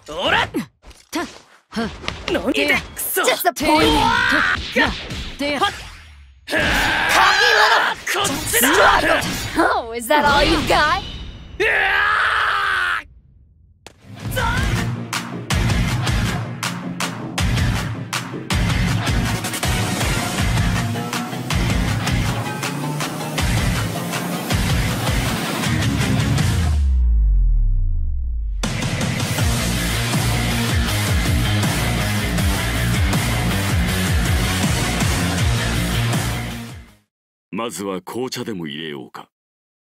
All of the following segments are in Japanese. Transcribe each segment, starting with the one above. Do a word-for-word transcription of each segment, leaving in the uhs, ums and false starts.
おらっ何でクソ Just a point! There! こっちだ Oh, is that all you got? まずは紅茶でも入れようか。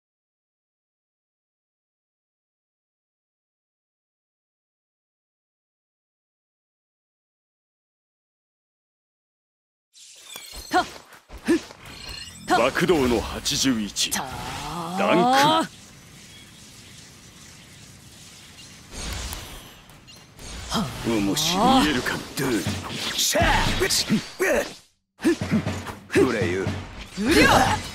爆動のはちじゅういちダンク。面白い。見えるか。 シャーフレユうりゃ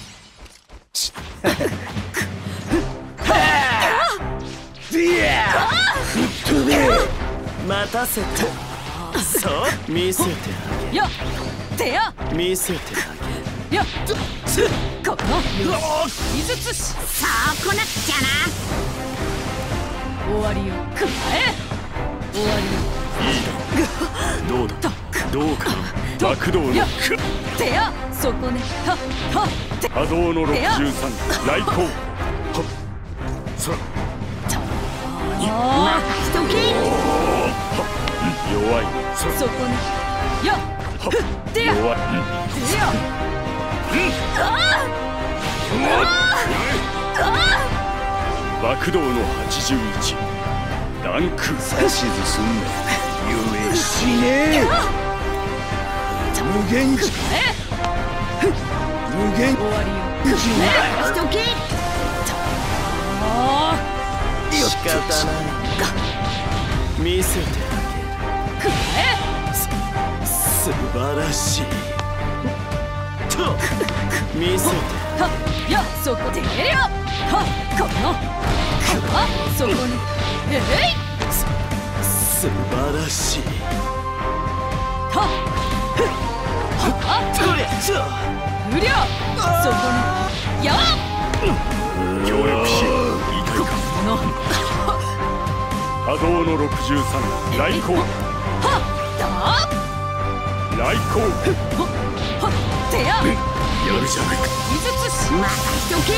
待たせてそう見せてあげやてや見せてあげやつつこの井筒しさあこなっちゃな終わりよくらえ終わりよいいだどうだどうか爆動のてやそこねはは波動のろくじゅうさん来航はっそら任しとけ弱いそそこねやてや弱いてや爆動のはちじゅういちダンク。 指図すんなゆえしねえ無限じ無限終わりよ任しとけ仕方ない見せてあくらえげる素晴らしいと見せてはやそこでやりゃはこのはそこにえい素晴らしいははとりゃちょうりゃそこにや協力しよういいかいかの波動のろくじゅうさん来航はだ来航はてややるじゃないか。 井筒し任しとけ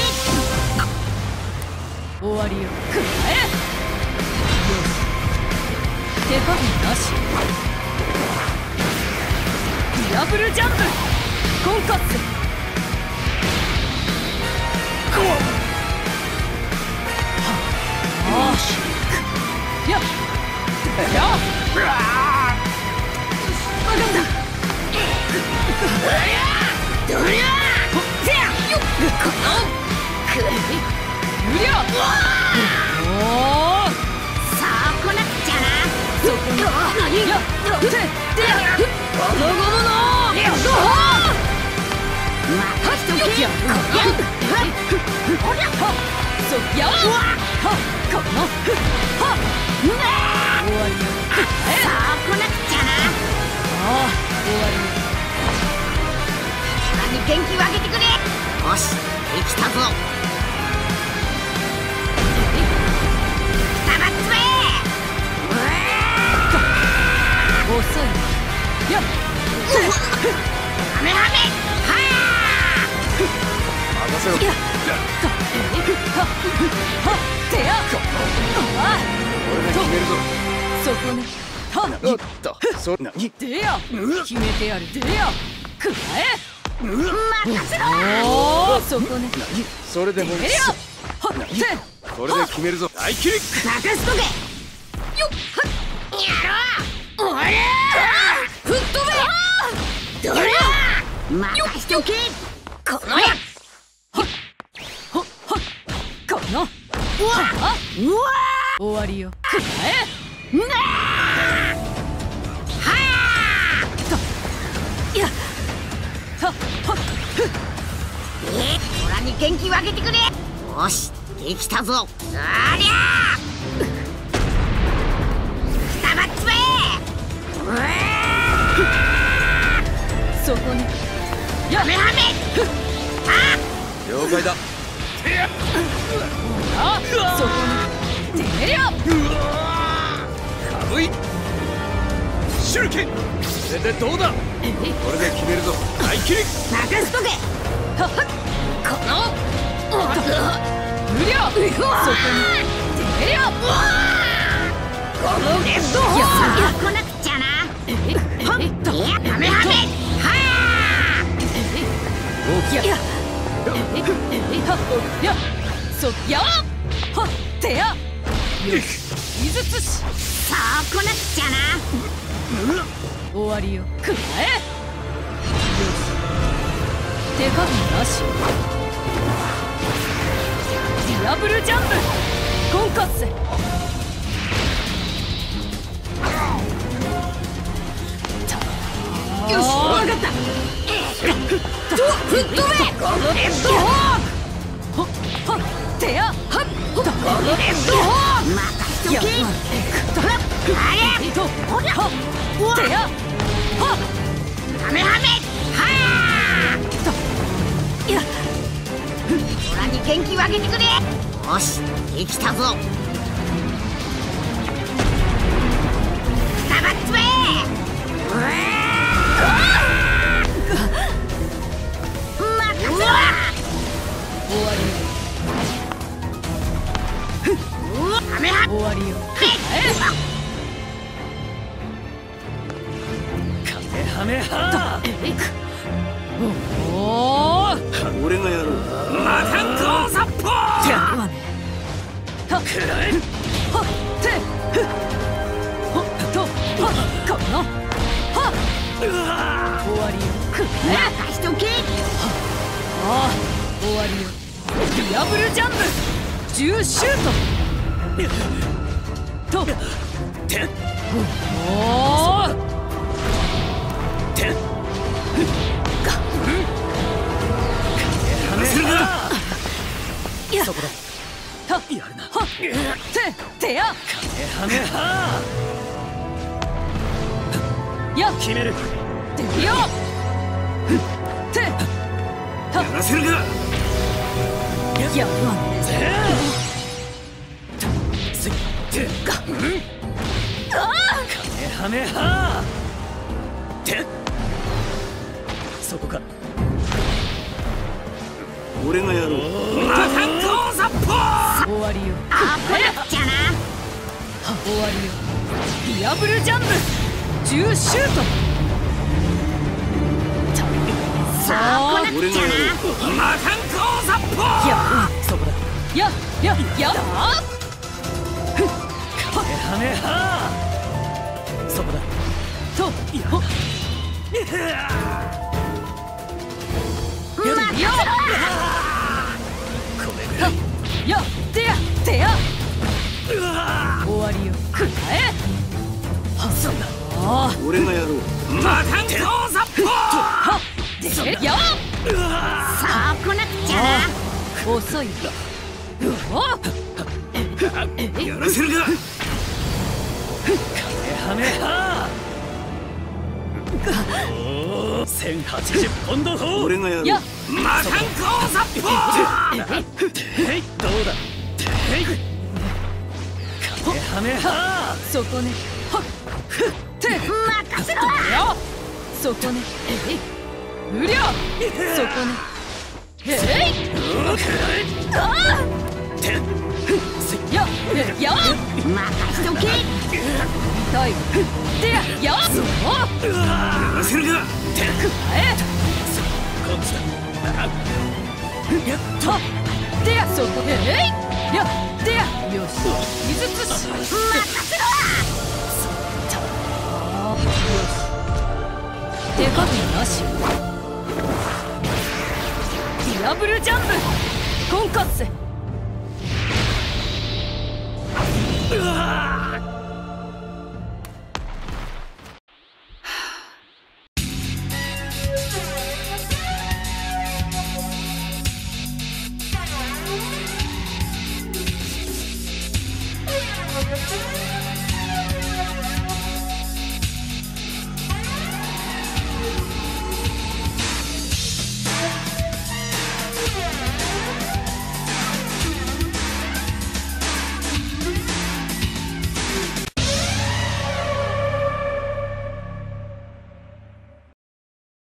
終わりよくらえよし手加減なしディアブルジャンプコンカッツはあややわかったどりゃせやよこのくうりゃおーさあこなっちゃなそこにやててやゴムゴムのやっほ任しとけやこのおりゃはそやはこのは終わりよさあこなっちゃなああ終わりよさらに元気をあげてくれよしできたぞたまっつめ遅いやっはめはめは任せろやははてやあ俺が決めるぞそこねはおっとそんなにでや決めてやるでやくらえ任せろおおそこねそれでもてやはってこれで決めるぞ大切り任せとけよっはっやろうおりゃ吹っ飛べどりゃ任しとけこのやははこのうわはうわ終わりよくらえなあはやははえー、虎に元気をあげてくれよしできたぞありゃーくた解だ。 あそこにてりゃかぶい手裏剣。それでどうだ。これで決めるぞ。大切り任せとけ。はっこのうりゃそこにてりゃゴムレッドホール来なくちゃな。はっいやカメハメはやややそやはてやよし井筒しそう来なくちゃな。 終わりよくらえ。よし手加減なし。ディアブルジャンプコンカッセ。 よしわかった。吹っ飛べゴムレッドホーははてやはっゴムレッドホール任せとけ。あれとほらはてやはカメハメはっやオラに元気をあげてくれ。よしできたぞ。たばっつめうわ任せろ。 終わりよカメハメ終わりよカメハメハ。 おお俺がやろう。 マタンコンサッポー。 やるわね。はっくらえ。 はってふっはっとはっこのはっ終わりよくらえ。 任しとけ。 ああ終わりよディアブルジャンプ重シュートとておおてするな。 やそこだ。 はやるな。 はててやカメハメハ。 や決める。 てやてやらせるか。 やるわね。 せてかカメハメハ。てそこか。俺がやろう。 マタンコンサッポー。 終わりよあ来なくちゃな。 終わりよディアブルジャンプ重シュートさあ来なくちゃな。マタンコンサッポー。 やそこだ。 やややだカメハメハ。そこだ。 とほ任せろ。 これぐらい。 やてやてや終わりよくらえ。はそんなああ俺がやろう。 マタンコンサッポー。 はでやさあ来なくちゃな。 遅いおやらせるか。カメハメハ。せんはちじゅうポンド砲。俺がやる。 やマタンコンサッポー。 ていどうだ。ていカメハメハ。 そこねはっふって任せろ。 やそこねえいうりゃそこねえいあてやや任しとけ。 痛いでややおやらせるか。てくらえこっちだ。 やったでやそこえいやでやよし井筒し任せろ。 よし手加減なしディアブルジャンプコンカッセ